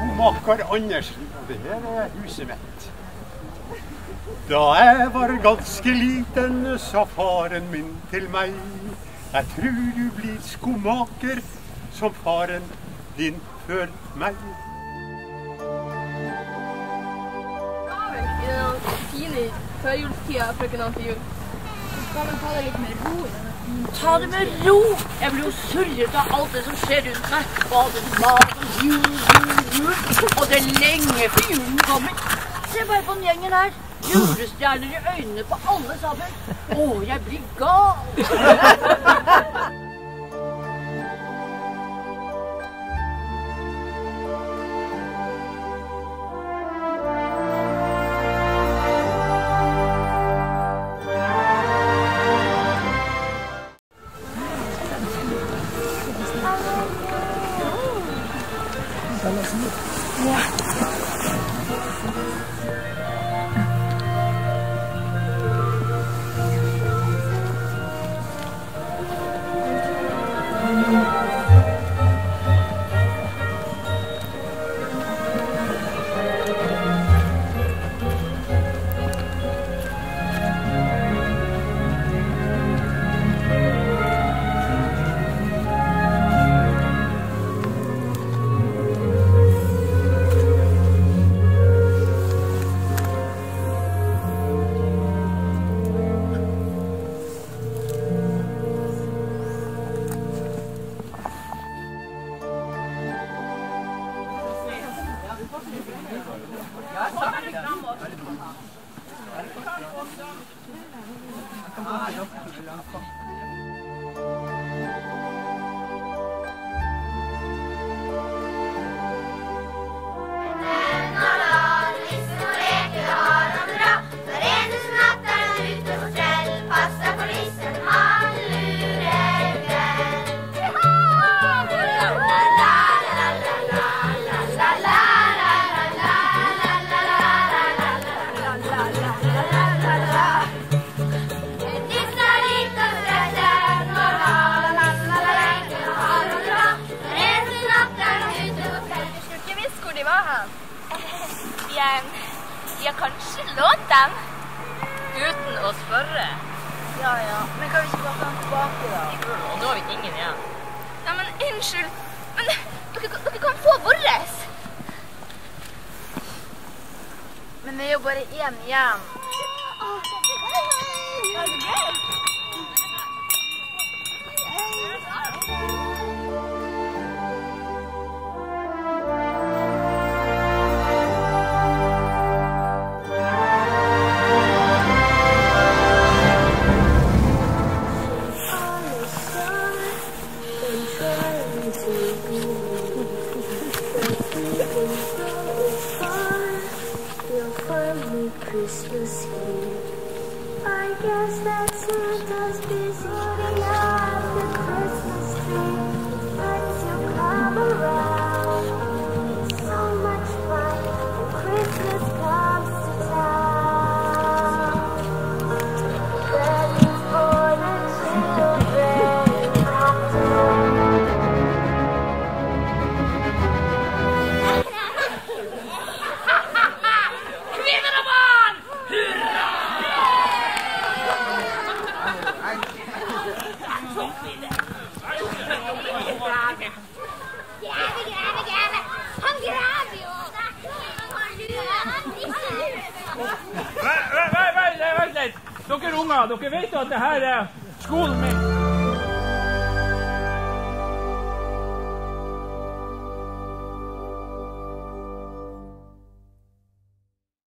Skomaker Andersen, og det her huset mitt. Da jeg var ganske liten, sa faren min til meg, jeg tror du blir skomaker som faren din før meg. I den fine førjulstida, frøken Ann til jul. Skal man ta det litt med ro? Ta det med ro! Jeg blir jo surret av alt det som skjer rundt meg. Baden, jul. Og det er lenge før julen kommer. Se bare på den gjengen her. Julestjerner i øynene på alle sammen. Jeg blir gal! Vi har kanskje lånt dem uten å spørre. Ja, men kan vi ikke bare ta den tilbake da? Nå har vi ingen igjen. Nei, men unnskyld, men dere kan få våres. Men det er jo bare én igjen. Christmas Eve. I guess that Santa's busy putting up the Christmas tree. Friends who come around. It's so much fun when Christmas comes to town. Ready for the children. Vent litt! Dere unger, dere vet jo at det her er skolen min.